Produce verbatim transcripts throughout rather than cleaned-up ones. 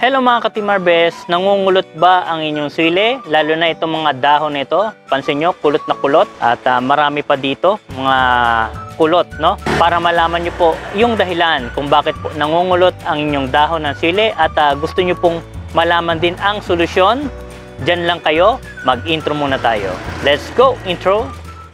Hello mga ka-Team ArVes, nangungulot ba ang inyong sili? Lalo na itong mga dahon nito. Pansin nyo, kulot na kulot at uh, marami pa dito mga kulot, no? Para malaman nyo po yung dahilan kung bakit po nangungulot ang inyong dahon ng sili at uh, gusto nyo pong malaman din ang solusyon, dyan lang kayo, mag-intro muna tayo. Let's go, intro!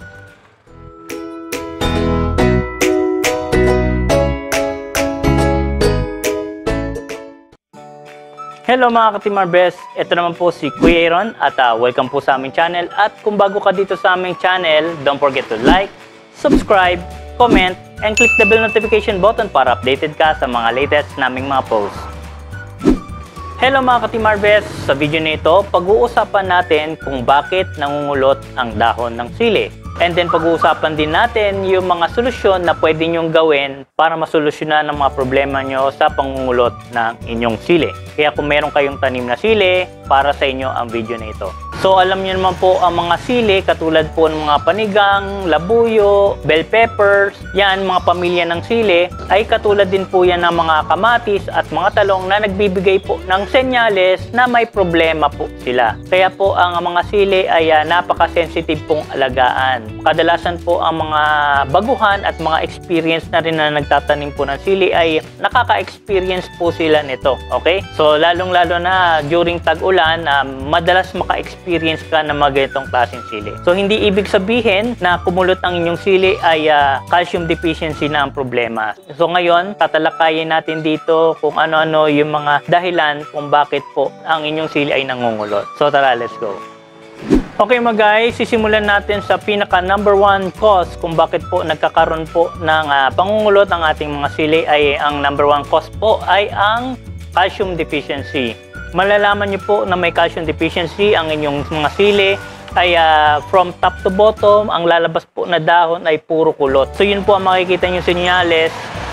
Hello mga ka-Team ArVes, ito naman po si Kuya Aaron at uh, welcome po sa aming channel. At kung bago ka dito sa aming channel, don't forget to like, subscribe, comment, and click the bell notification button para updated ka sa mga latest naming mga posts. Hello mga ka-Team ArVes, sa video na ito, pag-uusapan natin kung bakit nangungulot ang dahon ng sili. And then pag-uusapan din natin yung mga solusyon na pwede nyong gawin para masolusyonan ang mga problema nyo sa pangungulot ng inyong sili. Kaya kung meron kayong tanim na sili, para sa inyo ang video na ito. So alam niyo naman po ang mga sili katulad po ng mga panigang, labuyo, bell peppers, yan mga pamilya ng sili ay katulad din po yan ng mga kamatis at mga talong na nagbibigay po ng senyales na may problema po sila. Kaya po ang mga sili ay uh, napaka-sensitive pong alagaan. Kadalasan po ang mga baguhan at mga experience na rin na nagtatanim po ng sili ay nakaka-experience po sila nito. Okay? So lalong-lalo na during tag-ulan, uh, madalas maka-experience ka ng mga ganitong klaseng sili. So hindi ibig sabihin na kumulot ang inyong sili ay uh, calcium deficiency na ang problema. So ngayon, tatalakayin natin dito kung ano-ano yung mga dahilan kung bakit po ang inyong sili ay nangungulot. So tara, let's go. Okay mga guys, sisimulan natin sa pinaka number one cause kung bakit po nagkakaroon po ng uh, pangungulot ang ating mga sili ay ang number one cause po ay ang calcium deficiency. Malalaman nyo po na may calcium deficiency ang inyong mga sili ay uh, from top to bottom, ang lalabas po na dahon ay puro kulot. So yun po ang makikita nyo sinyales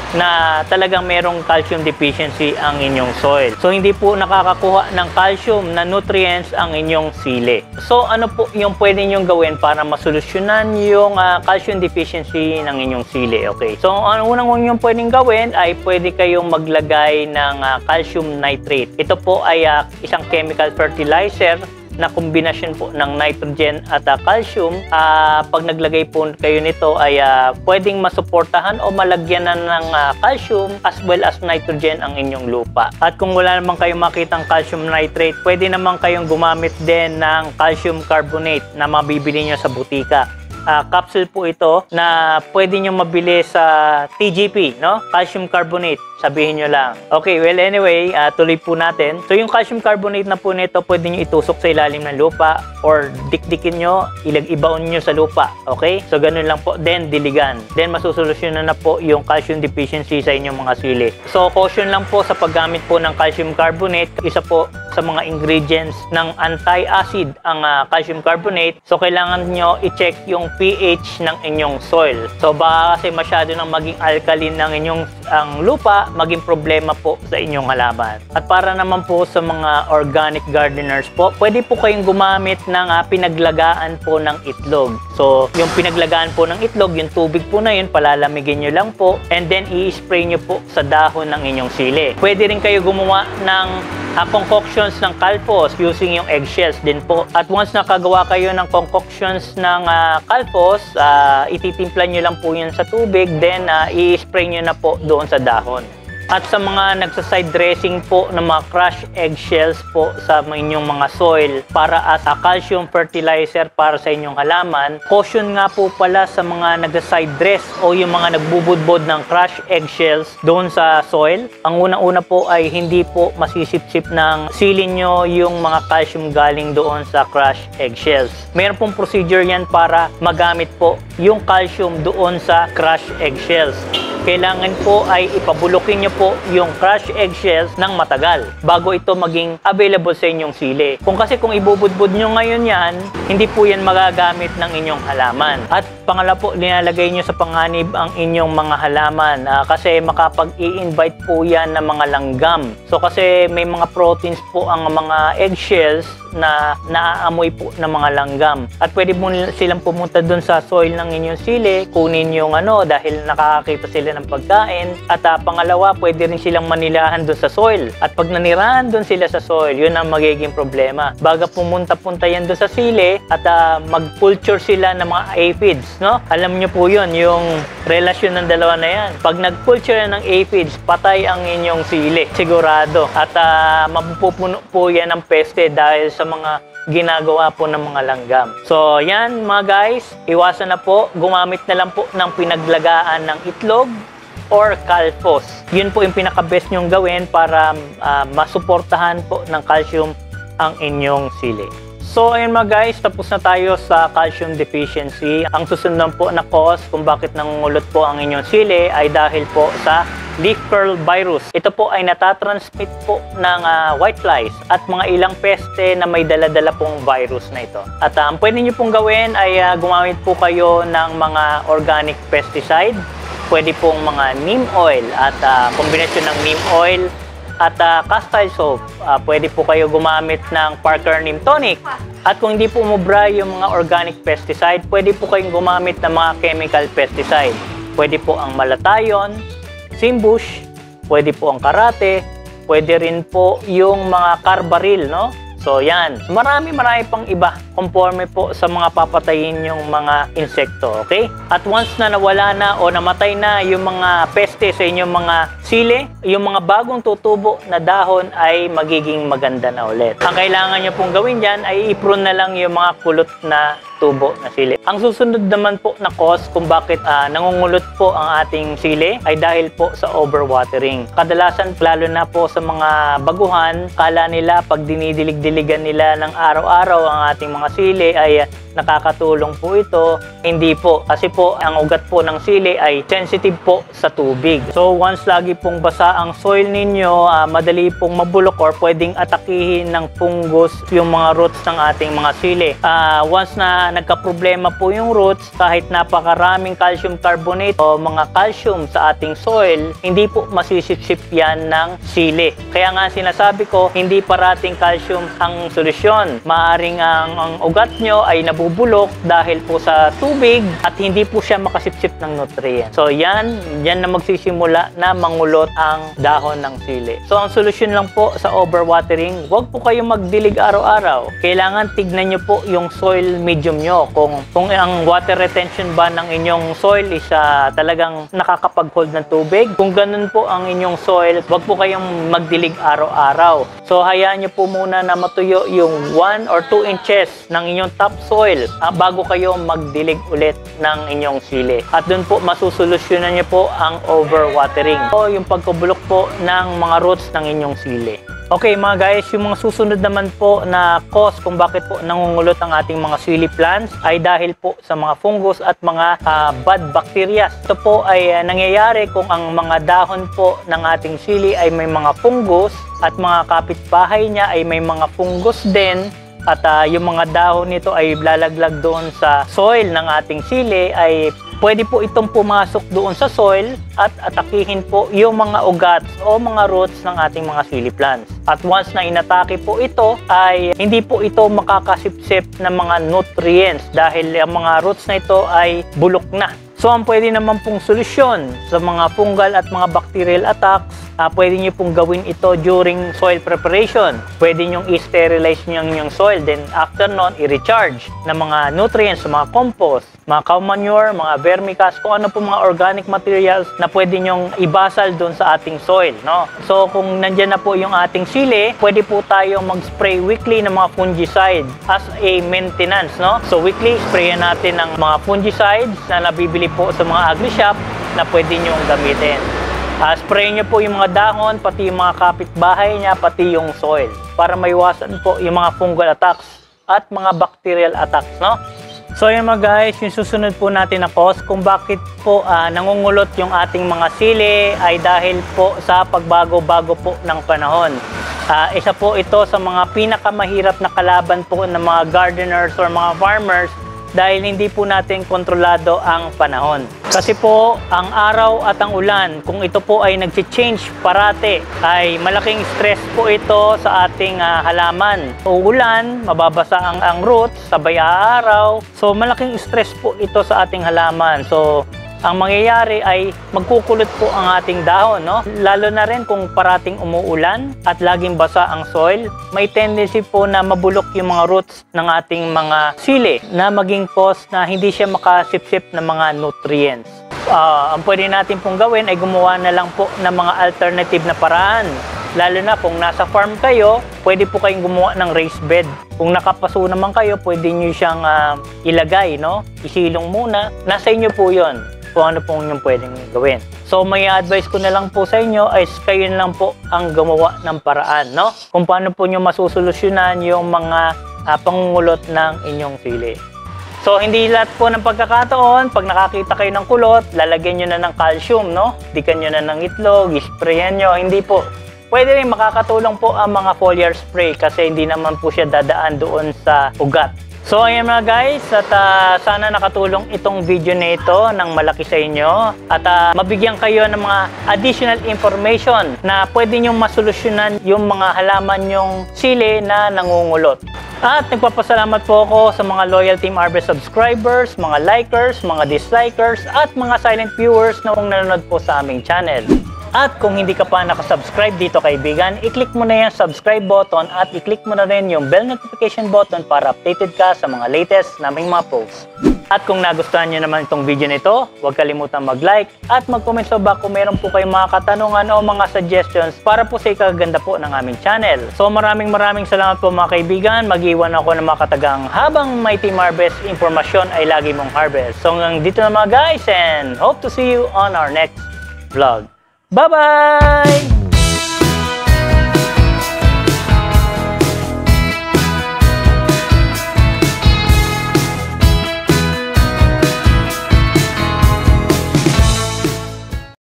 na talagang merong calcium deficiency ang inyong soil. So hindi po nakakakuha ng calcium na nutrients ang inyong sili. So ano po yung pwede nyong gawin para masolusyonan yung uh, calcium deficiency ng inyong sili? Okay. So ang unang yung pwedeng gawin ay pwede kayong maglagay ng uh, calcium nitrate. Ito po ay uh, isang chemical fertilizer na kombinasyon po ng nitrogen at uh, calcium. Uh, pag naglagay po kayo nito ay uh, pwedeng masuportahan o malagyan na ng uh, calcium as well as nitrogen ang inyong lupa. At kung wala naman kayong makitang calcium nitrate, pwede naman kayong gumamit din ng calcium carbonate na mabibili nyo sa butika. Uh, capsule po ito na pwede nyo mabili sa T G P, no? Calcium carbonate, sabihin nyo lang. Okay, well anyway, uh, tuloy po natin. So yung calcium carbonate na po nito, pwede nyo itusok sa ilalim ng lupa or dikdikin nyo, ilag-ibaon nyo sa lupa. Okay? So ganun lang po. Then diligan. Then masusolusyonan na po yung calcium deficiency sa inyong mga sili. So caution lang po sa paggamit po ng calcium carbonate. Isa po sa mga ingredients ng anti-acid ang uh, calcium carbonate. So kailangan nyo i-check yung pH ng inyong soil. So baka kasi masyado nang maging alkaline ng inyong ang lupa, maging problema po sa inyong halaman. At para naman po sa mga organic gardeners po, pwede po kayong gumamit ng uh, pinaglagaan po ng itlog. So yung pinaglagaan po ng itlog, yung tubig po na yun, palalamigin nyo lang po and then i-spray nyo po sa dahon ng inyong sili. Pwede rin kayo gumawa ng uh, concoctions ng kalpos using yung eggshells din po. At once nakagawa kayo ng concoctions ng uh, kalpos, uh, ititimpla nyo lang po yun sa tubig, then uh, i-spray nyo na po doon sa dahon. At sa mga nagsaside dressing po ng mga crushed eggshells po sa inyong mga soil para as a calcium fertilizer para sa inyong halaman, caution nga po pala sa mga nagsaside dress o yung mga nagbubudbod ng crushed eggshells doon sa soil. Ang unang-una po ay hindi po masisip-sip ng sili nyo yung mga calcium galing doon sa crushed eggshells. Meron pong procedure yan para magamit po yung calcium doon sa crushed eggshells. Kailangan po ay ipabulukin nyo po yung crushed eggshells ng matagal bago ito maging available sa inyong sili. Kung kasi kung ibubudbud nyo ngayon yan, hindi po yan magagamit ng inyong halaman. At pangalawa po, nilalagay nyo sa panganib ang inyong mga halaman uh, kasi makapag-i-invite po yan ng mga langgam. So kasi may mga proteins po ang mga eggshells na naaamoy po ng mga langgam. At pwede po silang pumunta dun sa soil ng inyong sili, kunin yung ano dahil nakakakita sila ng pagkain. At uh, pangalawa, pwede rin silang manilahan dun sa soil. At pag nanirahan dun sila sa soil, yun ang magiging problema. Baga pumunta-punta yan dun sa sili at uh, mag-culture sila ng mga aphids, no? Alam nyo po yun, yung relasyon ng dalawa na yan. Pag nag-culture ng aphids, patay ang inyong sili, sigurado. At uh, mapupuno po yan ng peste dahil sa mga ginagawa po ng mga langgam. So yan mga guys, iwasan na po, gumamit na lang po ng pinaglagaan ng itlog or kalpos. Yun po yung pinaka-best nyong gawin para uh, masuportahan po ng calcium ang inyong sili. So ayun mga guys, tapos na tayo sa calcium deficiency. Ang susunod po na cause kung bakit nangungulot po ang inyong sili ay dahil po sa leaf curl virus. Ito po ay natatransmit po ng uh, whiteflies at mga ilang peste na may dala-dala pong virus na ito. At uh, ang pwede nyo pong gawin ay uh, gumamit po kayo ng mga organic pesticide. Pwede pong mga neem oil at uh, kombinasyon ng neem oil at uh, castile soap. Uh, pwede po kayo gumamit ng Parker Neem Tonic. At kung hindi po umubra yung mga organic pesticide, pwede po kayong gumamit ng mga chemical pesticide. Pwede po ang malatayon, simbush, pwede po ang karate, pwede rin po yung mga carbaryl, no? So yan, marami marami pang iba conforme po sa mga papatayin yung mga insekto, okay? At once na nawala na o namatay na yung mga peste sa inyong mga sili, yung mga bagong tutubo na dahon ay magiging maganda na ulit. Ang kailangan nyo pong gawin dyan ay i-prune na lang yung mga kulot na tubo na sili. Ang susunod naman po na cause kung bakit uh, nangungulot po ang ating sili ay dahil po sa overwatering. Kadalasan, lalo na po sa mga baguhan, kala nila pag dinidilig-diligan nila ng araw-araw ang ating mga sili ay uh, nakakatulong po ito. Hindi po. Kasi po, ang ugat po ng sili ay sensitive po sa tubig. So, once lagi pong basa ang soil ninyo, uh, madali pong mabulok or pwedeng atakihin ng fungus yung mga roots ng ating mga sili. Uh, once na nagka-problema po yung roots, kahit napakaraming calcium carbonate o mga calcium sa ating soil, hindi po masisip-sip yan ng sili. Kaya nga sinasabi ko, hindi parating calcium ang solusyon. Maaring ang, ang ugat nyo ay nabu bubulok dahil po sa tubig at hindi po siya makasipsip ng nutrients. So yan, yan na magsisimula na mangulot ang dahon ng sili. So ang solusyon lang po sa overwatering, huwag po kayong magdilig araw-araw. Kailangan tignan nyo po yung soil medium nyo. Kung, kung ang water retention ba ng inyong soil is uh, talagang nakakapag-hold ng tubig. Kung ganun po ang inyong soil, huwag po kayong magdilig araw-araw. So hayaan nyo po muna na matuyo yung one or two inches ng inyong topsoil Uh, bago kayo magdilig ulit ng inyong sili. At doon po masusolusyonan niyo po ang overwatering o yung pagkubulok po ng mga roots ng inyong sili. Okay mga guys, yung mga susunod naman po na cause kung bakit po nangungulot ang ating mga sili plants ay dahil po sa mga fungus at mga uh, bad bacteria. Ito po ay uh, nangyayari kung ang mga dahon po ng ating sili ay may mga fungus at mga kapitbahay niya ay may mga fungus din. At uh, yung mga dahon nito ay lalaglag doon sa soil ng ating sili, ay pwede po itong pumasok doon sa soil at atakihin po yung mga ugat o mga roots ng ating mga sili plants. At once na inatake po ito, ay hindi po ito makakasipsip ng mga nutrients dahil ang mga roots na ito ay bulok na. So ang pwede naman pong solusyon sa mga fungal at mga bacterial attacks, uh, pwede nyo pong gawin ito during soil preparation. Pwede nyo i-sterilize nyo yung soil, then after nun, i-recharge ng mga nutrients, mga compost, mga cow manure, mga vermicast, kung ano po mga organic materials na pwede nyong ibasal doon sa ating soil, no? So kung nandyan na po yung ating sili, pwede po tayong mag-spray weekly ng mga fungicide as a maintenance, no? So weekly, sprayan natin ng mga fungicides na nabibili po sa mga agri-shop na pwede nyong gamitin. Uh, spray nyo po yung mga dahon, pati yung mga kapitbahay niya, pati yung soil para maiwasan po yung mga fungal attacks at mga bacterial attacks, no? So yun mga guys, yung susunod po natin na cause kung bakit po uh, nangungulot yung ating mga sili ay dahil po sa pagbago-bago po ng panahon. Uh, isa po ito sa mga pinakamahirap na kalaban po ng mga gardeners or mga farmers dahil hindi po natin kontrolado ang panahon. Kasi po, ang araw at ang ulan, kung ito po ay nag-change parate, ay malaking stress po ito sa ating uh, halaman. Uulan, mababasa ang, ang roots, sabay aaraw. So, malaking stress po ito sa ating halaman. So, ang mangyayari ay magkukulot po ang ating dahon, no? Lalo na rin kung parating umuulan at laging basa ang soil, may tendency po na mabulok yung mga roots ng ating mga sili na maging cause na hindi siya makasipsip ng mga nutrients. Uh, ang pwede natin pong gawin ay gumawa na lang po ng mga alternative na paraan. Lalo na kung nasa farm kayo, pwede po kayong gumawa ng raised bed. Kung nakapaso naman kayo, pwede nyo siyang uh, ilagay, no? Isilong muna. Nasa inyo po yun kung ano pong yung pwedeng gawin. So, may advice ko na lang po sa inyo ay kayo na lang po ang gumawa ng paraan, no? Kung paano po nyo masusolusyonan yung mga uh, pangungulot ng inyong sili. So, hindi lahat po ng pagkakataon, pag nakakita kayo ng kulot, lalagyan nyo na ng calcium, no? Dikan nyo na ng itlog, isprayan nyo, hindi po. Pwede rin makakatulong po ang mga foliar spray kasi hindi naman po siya dadaan doon sa ugat. So ayan mga guys, at uh, sana nakatulong itong video na ito ng malaki sa inyo at uh, mabigyan kayo ng mga additional information na pwede nyong masolusyonan yung mga halaman yung sili na nangungulot. At nagpapasalamat po ako sa mga loyal Team ArVes subscribers, mga likers, mga dislikers at mga silent viewers na kung nanonood po sa aming channel. At kung hindi ka pa nakasubscribe dito kaibigan, i-click mo na yung subscribe button at i-click mo na rin yung bell notification button para updated ka sa mga latest naming mga posts. At kung nagustuhan nyo naman itong video nito, huwag kalimutan mag-like at mag-comment sa baba kung meron po kayong mga katanungan o mga suggestions para po sa ikaganda po ng aming channel. So maraming maraming salamat po mga kaibigan. Mag-iwan ako ng mga katagang habang may Team ArVes impormasyon ay lagi mong harvest. So hanggang dito na mga guys and hope to see you on our next vlog. Bye-bye!